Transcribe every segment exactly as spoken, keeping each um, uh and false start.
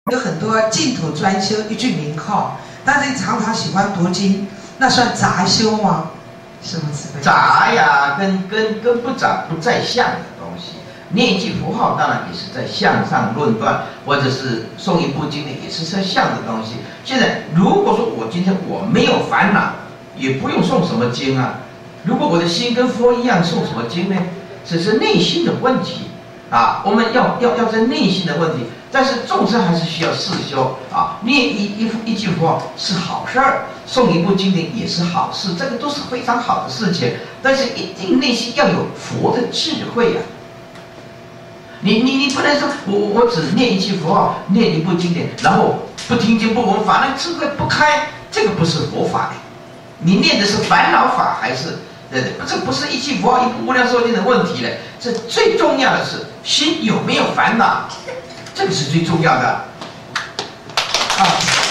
有很多净土专修一句名号，但是常常喜欢读经，那算杂修吗？是不是？ 杂呀，跟跟跟不杂不在相的东西。念一句符号，当然也是在向上论断，或者是诵一部经典，也是在相的东西。现在如果说我今天我没有烦恼，也不用诵什么经啊。如果我的心跟佛一样，诵什么经呢？只是内心的问题啊。我们要要要在内心的问题，但是众生还是需要四修啊。念一一一句符号是好事儿，诵一部经典也是好事，这个都是非常好的事情。但是一定内心要有佛的智慧呀、啊。你你你不能说我我只念一句符号，念一部经典，然后不听经不闻法，那智慧不开，这个不是佛法的。你念的是烦恼法还是？对对，这不是一句符号、一部无量寿经的问题了。这最重要的是心有没有烦恼，这个是最重要的。 啊，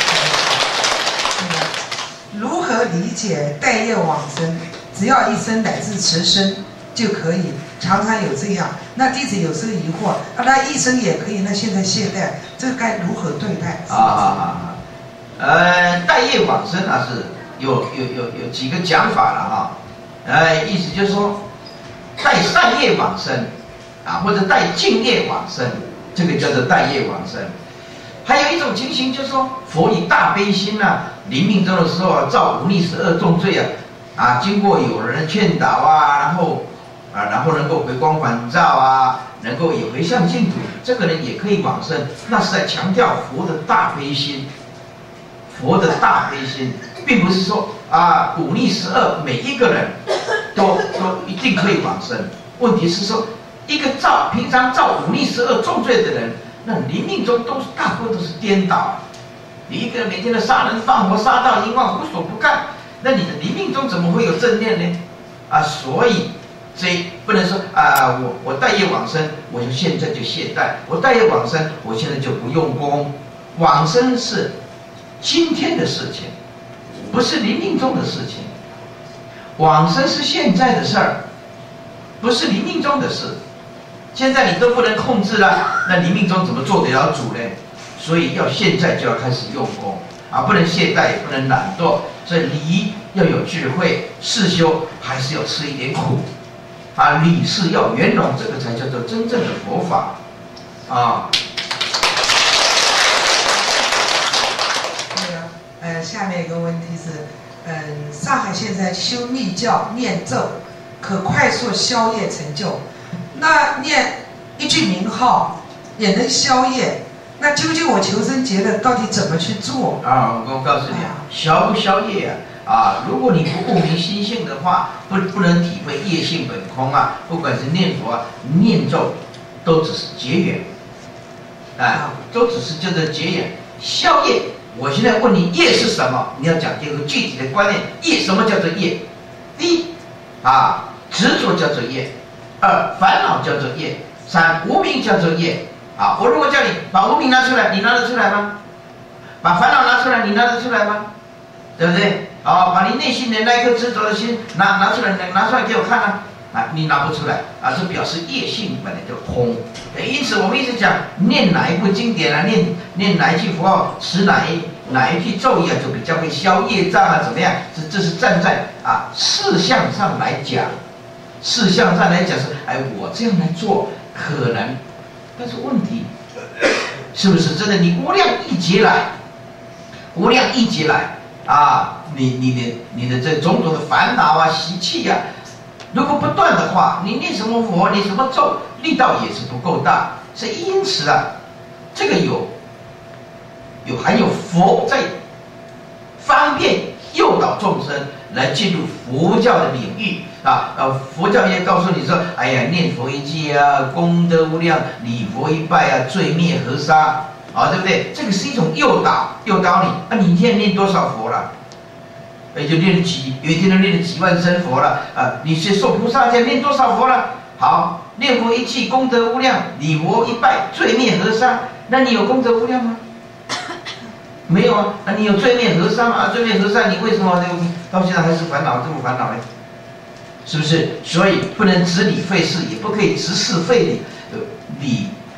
如何理解待业往生？只要一生乃至持生就可以。常常有这样，那弟子有时候疑惑，那他一生也可以，那现在懈怠，这该如何对待？ 啊啊啊！呃，待业往生啊，是有有有有几个讲法了哈。呃，意思就是说，待善业往生啊，或者待净业往生，这个叫做待业往生。还有一种情形就是说，佛以大悲心啊，临命终的时候啊，造五逆十恶重罪啊，啊，经过有人劝导啊，然后。啊，然后能够回光返照啊，能够也回向净土，这个人也可以往生，那是在强调佛的大悲心。佛的大悲心，并不是说啊五逆十恶每一个人都都一定可以往生。问题是说，一个造平常造五逆十恶重罪的人，那临命中都是大部分都是颠倒啊。你一个人每天的杀人放火、杀盗淫妄无所不干，那你的临命中怎么会有正念呢？啊，所以。所以不能说啊，我我待业往生，我就现在就懈怠；我待业往生，我现在就不用功。往生是今天的事情，不是临命中的事情。往生是现在的事儿，不是临命中的事。现在你都不能控制了，那临命中怎么做得了主呢？所以要现在就要开始用功啊，不能懈怠，也不能懒惰。所以理要有智慧，事修还是要吃一点苦。啊，理事要圆融，这个才叫做真正的佛法，啊。 对啊，呃，下面一个问题是，嗯，上海现在修密教念咒，可快速消业成就，那念一句名号也能消业，那究竟我求生劫的到底怎么去做？ 啊，我告诉你啊，消不消业啊？啊，如果你不悟明心性的话，不不能体会业性本空啊。不管是念佛、啊、念咒，都只是结缘，啊，都只是叫做结缘。消业，我现在问你，业是什么？你要讲这个具体的观念。业什么叫做业？第一，啊，执着叫做业；二，烦恼叫做业；三，无明叫做业。啊，我如果叫你把无明拿出来，你拿得出来吗？把烦恼拿出来，你拿得出来吗？对不对？啊，把你内心的那一颗执着的心拿拿出来，拿出来给我看啊！啊，你拿不出来啊，这表示业性本来就空。因此，我们一直讲念哪一部经典啊，念念哪一句符号，持哪一哪一句咒语啊，就比较会消业障啊，怎么样？这这是站在啊事项上来讲，事项上来讲是，哎，我这样来做可能，但是问题是不是真的？你无量亿劫来，无量亿劫来。啊，你你的你的这种种的烦恼啊、习气呀、啊，如果不断的话，你念什么佛、念什么咒，力道也是不够大。所以因此啊，这个有有还有佛在方便诱导众生来进入佛教的领域啊。呃，佛教也告诉你说，哎呀，念佛一句啊，功德无量；礼佛一拜啊，罪灭河沙。啊，对不对？这个是一种诱导，诱导你。啊，你现在念多少佛了？也就念了几，有一天都念了几万声佛了。啊，你是受菩萨戒念多少佛了？好，念佛一句功德无量，礼佛一拜罪灭河沙。那你有功德无量吗？没有啊。那你有罪灭河沙吗？啊，罪灭河沙，你为什么到现在还是烦恼这么烦恼呢？是不是？所以不能执理废事，也不可以执事废理。呃，理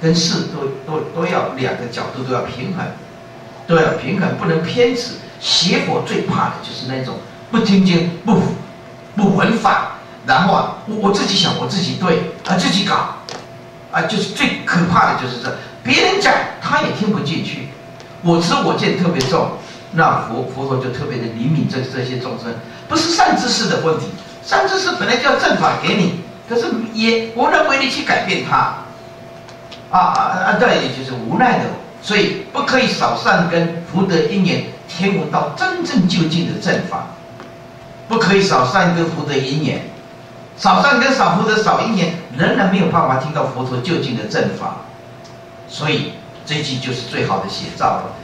跟事都都都要两个角度都要平衡，都要平衡，不能偏执。邪佛最怕的就是那种不听经、不不闻法，然后啊，我我自己想我自己对啊，自己搞啊，就是最可怕的就是这，别人讲他也听不进去，我执我见特别重，那佛佛陀就特别的怜悯这这些众生，不是善知识的问题，善知识本来就要正法给你，可是也无能为力去改变它。啊啊啊！对，也就是无奈的，所以不可以少善根福德因缘，天闻到真正究竟的正法，不可以少善根福德因缘，少善根少福德少因缘，仍然没有办法听到佛陀究竟的正法，所以这一句就是最好的写照了。